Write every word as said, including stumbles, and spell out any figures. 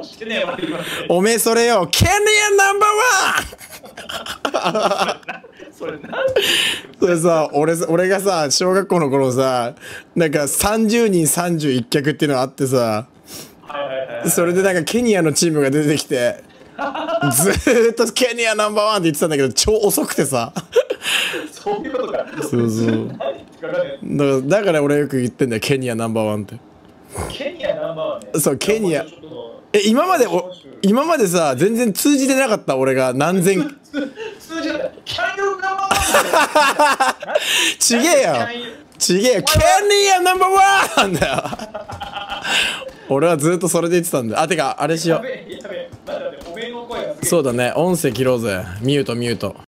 してねえわ今。 おめえそれよ、ケニアナンバーワンそれなんそれさ、俺俺がさ小学校の頃さ、なんかさんじゅうにんさんじゅういち脚っていうのがあってさ、それでなんかケニアのチームが出てきてずーっとケニアナンバーワンって言ってたんだけど超遅くてさそういうことか。 そうそうだからだから俺よく言ってんだよ、ケニアナンバーワンって。 ケニアナンバーワンね。 そうケニア。え今までお今までさ全然通じてなかった。俺が何千通じない。キャンユーナンバーワンちげえよちげえよ、ケニアナンバーワンなんだよ俺はずっとそれで言ってたんだよ。あ、てかあれしよやべえやべえ。なんだっておめえの声がう。そうだね、音声切ろうぜ。ミュートミュート。